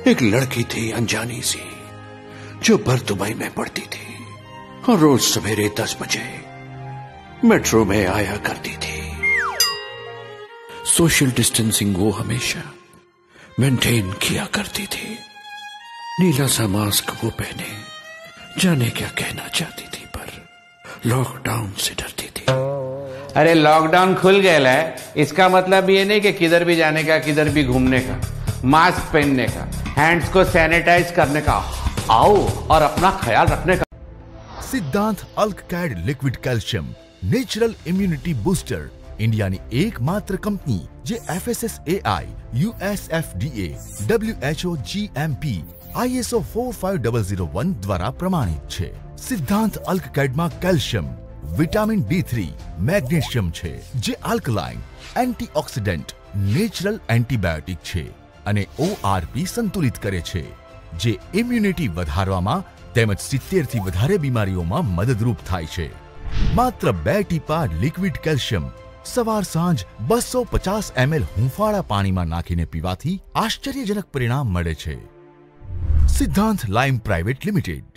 एक लड़की थी अनजानी सी जो बरदुबई में पढ़ती थी और रोज सवेरे 10 बजे मेट्रो में आया करती थी। सोशल डिस्टेंसिंग वो हमेशा मेंटेन किया करती थी। नीला सा मास्क वो पहने जाने क्या कहना चाहती थी, पर लॉकडाउन से डरती थी। अरे लॉकडाउन खुल गया है, इसका मतलब ये नहीं कि किधर भी जाने का, किधर भी घूमने का, मास्क पहनने का, हैंड्स को सैनिटाइज करने का, आओ और अपना ख्याल रखने का। સિદ્ધાંત અલ્કકેડ liquid calcium natural immunity booster ઇન્ડિયાની એકમાત્ર કંપની જે FSSAI, USFDA, WHO GMP, ISO 45001 દ્વારા પ્રમાણિત છે। સિદ્ધાંત અલ્કકેડમાં કેલ્શિયમ, વિટામિન D3, મેગ્નેશિયમ છે જે આલ્કલાઇન, એન્ટીઓક્સિડન્ટ, નેચરલ એન્ટીબાયોટિક છે અને ORP સંતુલિત કરે છે જે ઇમ્યુનિટી વધારવામાં તેમજ 70 થી વધારે બીમારીઓમાં મદદરૂપ થાય છે। માત્ર 2 ટીપા લિક્વિડ કેલ્શિયમ સવાર સાંજ 250 ml હુંફાળા પાણીમાં નાખીને પીવાથી આશ્ચર્યજનક પરિણામ મળે છે। સિદ્ધાંત લાઇમ પ્રાઇવેટ લિમિટેડ।